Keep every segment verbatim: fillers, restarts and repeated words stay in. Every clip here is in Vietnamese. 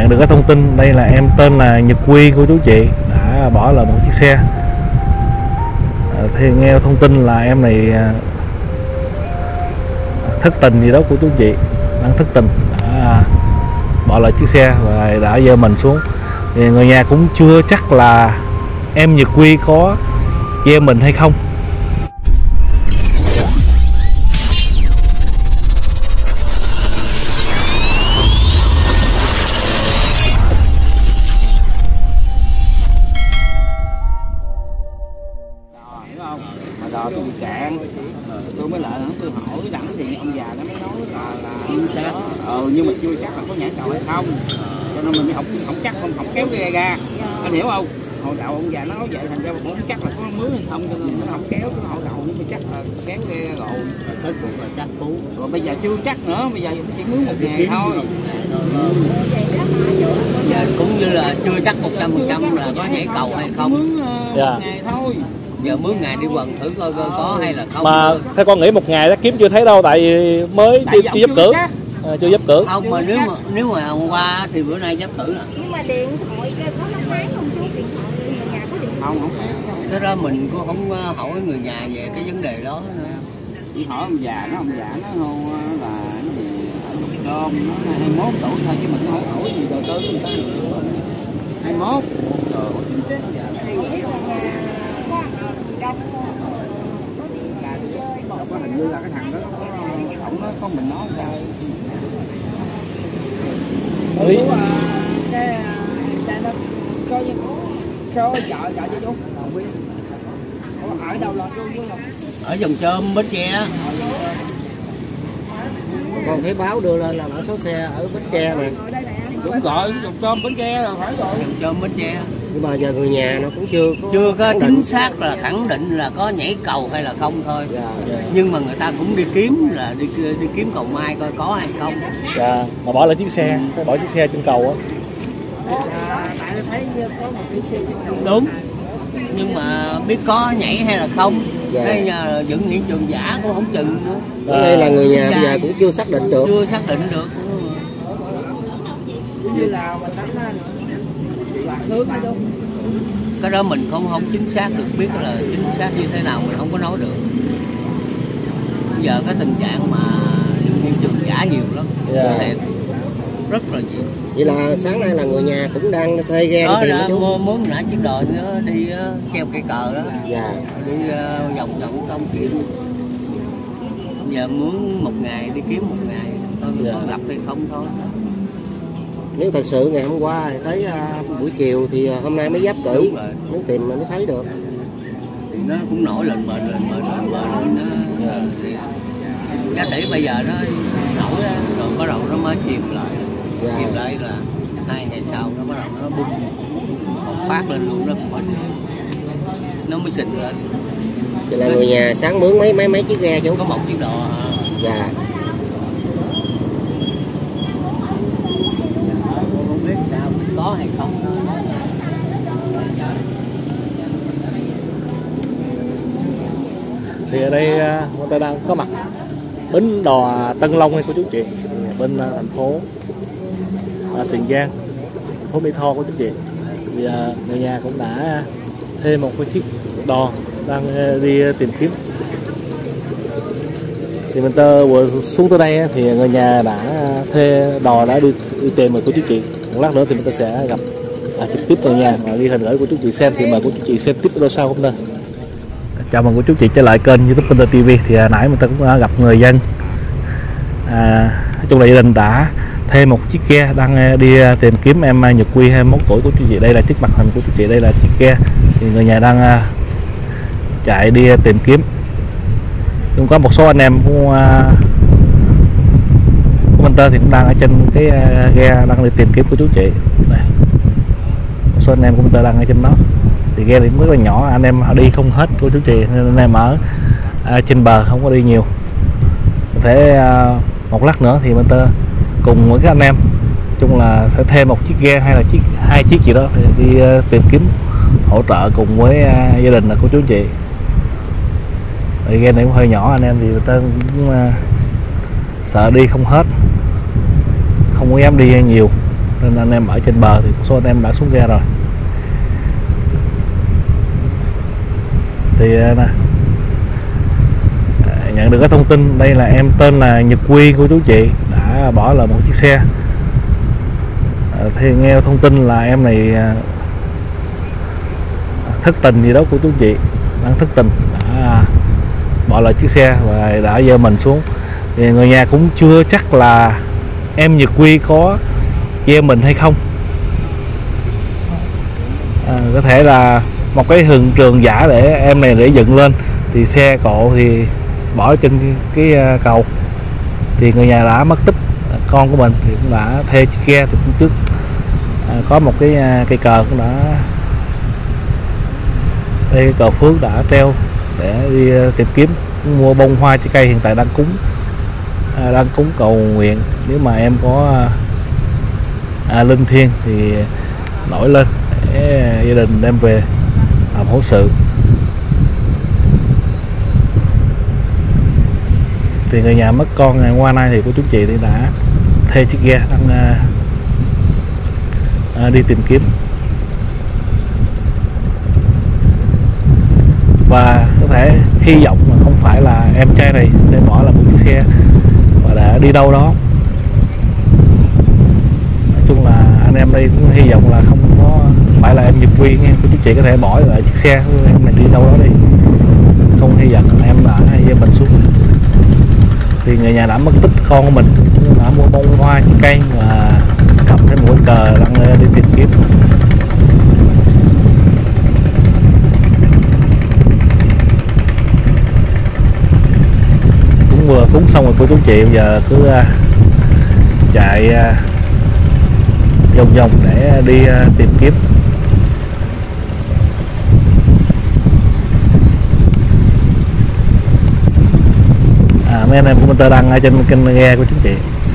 nhận được cái thông tin đây là em tên là Nhật Quy của chú chị đã bỏ lại một chiếc xe. À, thì nghe thông tin là em này thất tình gì đó của chú chị, đang thất tình đã bỏ lại chiếc xe và đã giơ mình xuống. Thì người nhà cũng chưa chắc là em Nhật Quy có gieo mình hay không. Đò tôi bị cạn, tôi mới lại tôi hỏi đẳng thì ông già nó mới nói là là đó. Ừ, nhưng mà chưa chắc là có nhảy cầu hay không, cho nên mình mới không không chắc không không kéo cái ga, anh hiểu không? Hồi đầu ông già nó nói vậy thành ra cũng không chắc là có mướn hay không, cho nên nó không kéo cái hồi đầu, nhưng mà chắc là kéo cái rồi. Kết cục là chắc cú. Rồi bây giờ chưa chắc nữa, bây giờ chỉ mướn một ngày thôi. Giờ cũng như là chưa chắc một trăm phần trăm là có nhảy cầu hay không. Mướn uh, một ngày thôi. Giờ mướn ngày đi quần thử coi coi có hay là không. Mà theo con nghĩ một ngày đã kiếm chưa thấy đâu, tại vì mới tại chưa, chưa giúp cử à, chưa giúp cử không, mà nếu mà nếu mà hôm qua thì bữa nay giúp cử nè. Nhưng mà điện thoại có nó máy không xuống điện thoại, người nhà có điện thoại không không Thế đó mình cũng không hỏi người nhà về cái vấn đề đó nữa. chỉ hỏi ông già nó ông già nó không là cái gì ở Dục Cơm nó hai mươi mốt tuổi thôi, chứ mình không hỏi gì đời tới người ta hai mươi mốt có hình như là cái thằng đó ổng nó có mình nói ra lý cái cha nó có có vợ vợ cho chú ở đâu lo chú Ở Dòng Chôm, Bến Tre. Còn thấy báo đưa lên là mã số xe ở Bến Tre này. đúng rồi, Dòng Chôm Bến Tre rồi phải rồi. Dòng Chôm, Bến Tre. Nhưng mà giờ người nhà nó cũng chưa có Chưa có khẳng chính định. xác là khẳng định là có nhảy cầu hay là không thôi. Dạ. Nhưng mà người ta cũng đi kiếm là đi đi kiếm cầu mai coi có hay không. dạ, mà bỏ lại chiếc xe, ừ. bỏ chiếc xe trên cầu á. Tại thấy có một cái xe trên cầu. Đúng. Nhưng mà biết có nhảy hay là không. Dạ. Hay là dựng hiện trường giả cũng không chừng nữa. Ở đây là người nhà bây giờ cũng chưa xác định được. Chưa xác định được. Như là mình đánh là hướng hay đúng. Cái đó mình không không chính xác được, biết là chính xác như thế nào mình không có nói được. Bây giờ cái tình trạng mà dựng hiện trường giả nhiều lắm. Dạ. Thiệt. Rất là nhiều. Vậy là sáng nay là người nhà cũng đang thuê ghe Đó đi tìm là chú. mua muốn nãy chiếc đò nữa đi uh, treo cây cờ đó. Dạ. Đi uh, vòng vòng xong kiếm. Giờ muốn một ngày đi kiếm một ngày, thôi mình Dạ. có gặp hay không thôi. Nếu thật sự ngày hôm qua thì tới uh, buổi chiều thì uh, hôm nay mới giáp cử. Đúng rồi. Nếu tìm mới thấy được. Thì nó cũng nổi lên mệt lên mệt lên mệt lên nó thì giá tỷ bây giờ nó nổi đó, rồi bắt đầu nó mới chìm lại. Dạ. Chìm lại là hai ngày sau nó bắt đầu nó bung một phát lên luôn, nó mệt nó mới xình lên. Vậy là người nhà sáng mướn mấy mấy mấy chiếc ghe chú. Có một chiếc đò hả? Dạ. Không biết sao có hay không. Thì ở đây người ta đang có mặt bến đò Tân Long hay của chú chị, bên thành phố à, Tiền Giang, thành phố Mỹ Tho của chú chị. Thì à, người nhà cũng đã thuê một cái chiếc đò đang đi tìm kiếm. Thì mình tơ vừa xuống tới đây thì người nhà đã thuê đò đã đi, đi tìm rồi của chú chị. Một lát nữa thì mình ta sẽ gặp à, trực tiếp người nhà và ghi hình gửi của chú chị xem. Thì mời của chú chị xem tiếp video sau hôm nay. Chào mừng của chú chị trở lại kênh YouTube Panther ti vi. Thì à, nãy mình ta cũng đã gặp người dân. À, nói chung là gia đình đã thuê một chiếc ghe đang đi tìm kiếm em Nhật Quy hai mươi mốt tuổi của chú chị. Đây là chiếc mặt hình của chú chị, đây là chiếc ghe. Thì người nhà đang chạy đi tìm kiếm. Cũng có một số anh em của, của Panther thì cũng đang ở trên cái ghe đang đi tìm kiếm của chú chị. Đây. Một số anh em của Panther đang ở trên đó. Thì ghe thì cũng rất là nhỏ, anh em đi không hết của chú chị, nên anh em ở à, trên bờ không có đi nhiều. Có thể à, một lát nữa thì Panther cùng với các anh em chung là sẽ thêm một chiếc ghe hay là chiếc hai chiếc gì đó để đi uh, tìm kiếm hỗ trợ cùng với uh, gia đình là của chú chị. Thì ghe này cũng hơi nhỏ, anh em thì Panther cũng uh, sợ đi không hết, không có dám đi nhiều. nên anh em ở trên bờ thì một số anh em đã xuống ghe rồi. Thì nè, nhận được cái thông tin đây là em tên là Nhật Quy của chú chị đã bỏ lại một chiếc xe. Thì nghe thông tin là em này thất tình gì đó của chú chị, đang thất tình đã bỏ lại chiếc xe và đã giơ mình xuống. Thì người nhà cũng chưa chắc là em Nhật Quy có gieo mình hay không. À, có thể là một cái hiện trường giả để em này để dựng lên, thì xe cộ thì bỏ trên cái cầu, thì người nhà đã mất tích con của mình thì cũng đã thuê chiếc ghe. Thì cũng trước à, có một cái cây cờ cũng đã đây, cái cờ phước đã treo để đi tìm kiếm mua bông hoa trái cây hiện tại đang cúng à, đang cúng cầu nguyện nếu mà em có à, linh thiêng thì nổi lên để gia đình đem về làm hỗ sự. Thì người nhà mất con ngày qua nay thì của chú chị thì đã thuê chiếc ghe đang à, à, đi tìm kiếm, và có thể hy vọng là không phải là em trai này để bỏ lại một chiếc xe và đã đi đâu đó. Nói chung là anh em đây cũng hy vọng là không có phải là em Nhật Quy nha, của chú chị có thể bỏ lại chiếc xe em này đi đâu đó đi, không hy vọng em đã gieo mình xuống. Thì người nhà đã mất tích con của mình, đã mua bông hoa trái cây và cầm thêm một cờ đang đi tìm kiếm. Cũng vừa cúng xong rồi của chú chị, giờ cứ uh, chạy uh, vòng vòng để đi uh, tìm kiếm. À, mấy anh em của mình đang ở trên kênh ghe của chính chị.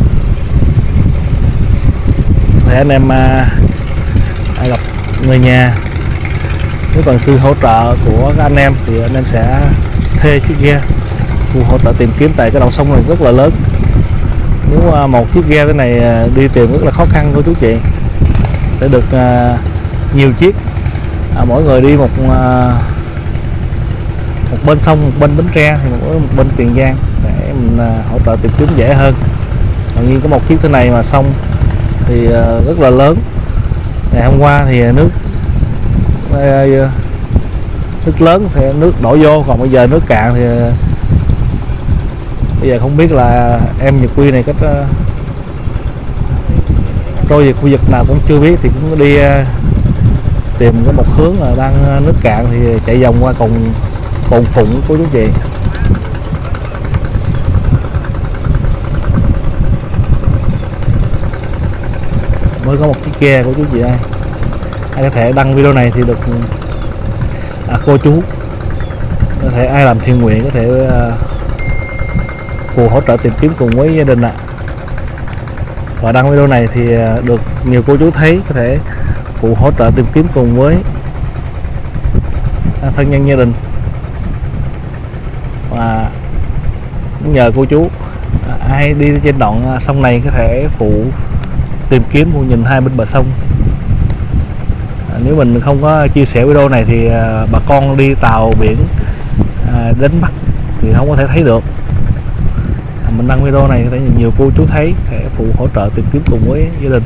Để anh em uh, gặp người nhà, nếu cần sự hỗ trợ của các anh em thì anh em sẽ thuê chiếc ghe phụ hỗ trợ tìm kiếm tại cái đầu sông này rất là lớn. Nếu uh, một chiếc ghe thế này uh, đi tìm rất là khó khăn của chú chị, để được uh, nhiều chiếc, uh, mỗi người đi một uh, một bên sông, một bên Bến Tre thì một, một bên Tiền Giang để mình uh, hỗ trợ tìm kiếm dễ hơn. Tự nhiên có một chiếc thế này mà sông thì uh, rất là lớn. Ngày hôm qua thì nước uh, nước lớn thì nước đổ vô, còn bây giờ nước cạn thì uh, bây giờ không biết là em Nhật Quy này cách uh, trôi về khu vực nào cũng chưa biết, thì cũng đi uh, tìm có một hướng là đang uh, nước cạn thì chạy vòng qua cồn cồn Phụng của chú chị. Mới có một chiếc ghe của chú chị đây. Ai có thể đăng video này thì được à, cô chú có thể ai làm thiện nguyện có thể uh, cùng hỗ trợ tìm kiếm cùng với gia đình ạ. À. Và đăng video này thì uh, được nhiều cô chú thấy, có thể cùng hỗ trợ tìm kiếm cùng với uh, thân nhân gia đình. Và nhờ cô chú uh, ai đi trên đoạn uh, sông này có thể phụ tìm kiếm, phụ nhìn hai bên bờ sông. À, nếu mình không có chia sẻ video này thì à, bà con đi tàu biển à, đến Bắc thì không có thể thấy được. À, mình đăng video này để nhiều cô chú thấy để phụ hỗ trợ tìm kiếm cùng với gia đình.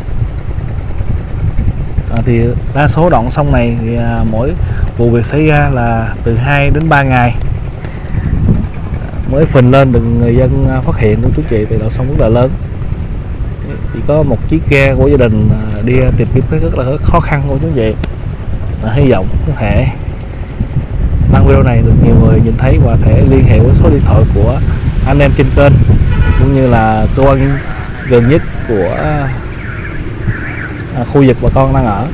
À, thì đa số đoạn sông này thì à, mỗi vụ việc xảy ra là từ hai đến ba ngày à, mới phình lên được người dân phát hiện của chú chị, thì đoạn sông rất là lớn. Chỉ có một chiếc ghe của gia đình đi tìm kiếm rất là khó khăn của chú chị. À, hy vọng có thể đăng video này được nhiều người nhìn thấy và thể liên hệ với số điện thoại của anh em trên kênh cũng như là cơ quan gần nhất của à, khu vực bà con đang ở.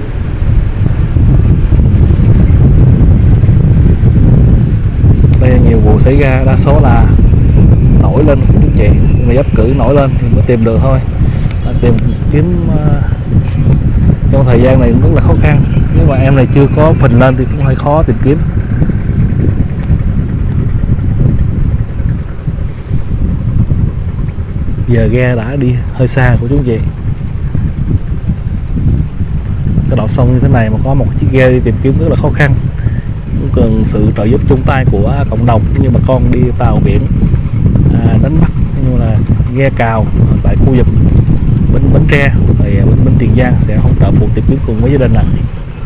Đây là nhiều vụ xảy ra, đa số là nổi lên của chú chị, mà dấp cử nổi lên thì mới tìm được thôi. Tìm kiếm uh, trong thời gian này rất là khó khăn. Nếu mà em này chưa có phình lên thì cũng hơi khó tìm kiếm. Giờ ghe đã đi hơi xa của chú chị. sông như thế này mà có một chiếc ghe đi tìm kiếm rất là khó khăn, cũng cần sự trợ giúp chung tay của cộng đồng như bà con đi tàu biển à, đánh bắt như là ghe cào tại khu vực Bến Bến Tre thì bên, bên Tiền Giang sẽ hỗ trợ phụ tìm kiếm cùng với gia đình này.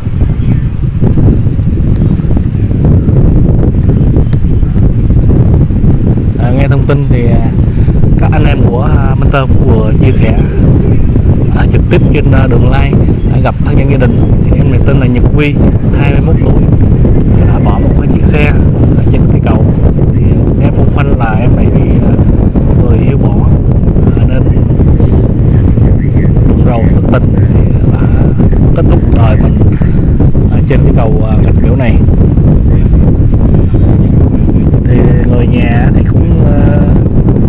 À, nghe thông tin thì các anh em của Mentor vừa chia sẻ à, trực tiếp trên đường live đã gặp thân nhân gia đình. Thì em này tên là Nhật Huy, hai mươi mốt tuổi, đã bỏ một cái chiếc xe trên cây cầu. Thì nghe phong phanh là em này bị người yêu bỏ à, nên buồn rầu thất tình thì đã kết thúc đời mình à, trên cái cầu Gạch Miễu này. Thì người nhà thì cũng uh,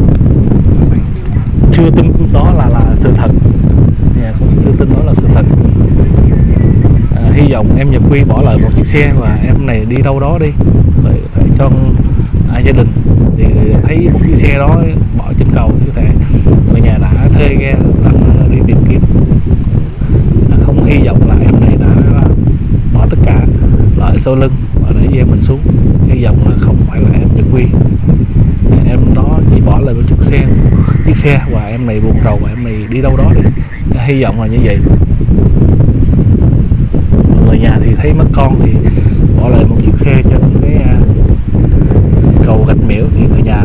chưa tin đó là là sự thật, nhà cũng chưa tin đó là sự thật. À, hy vọng em Nhật Huy bỏ lại một chiếc xe và em này đi đâu đó đi để, để cho à, gia đình thì thấy một chiếc xe đó bỏ trên cầu như thế, người nhà đã thuê ghe đang đi tìm kiếm. À, không hy vọng là em này đã bỏ tất cả lại sau lưng và để dê mình xuống. Hy vọng là không phải là em Nhật Huy, em đó chỉ bỏ lại một chiếc xe chiếc xe và em này buồn rầu và em này đi đâu đó đi. Hy vọng là như vậy. Người nhà thì thấy mất con thì bỏ lại một chiếc xe trên cái cầu Gạch Miễu thì người nhà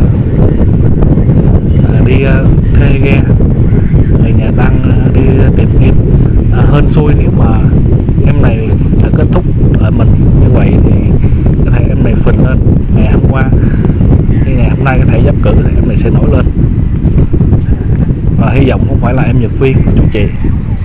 đi thuê ghe, người nhà đang đi tìm kiếm. À, hên xui nếu mà em này đã kết thúc ở mình như vậy thì có thể em này phình lên ngày hôm qua, thì ngày hôm nay có thể giáp cử thì em này sẽ nổi lên. Và hy vọng không phải là em Nhật Viên của chú chị.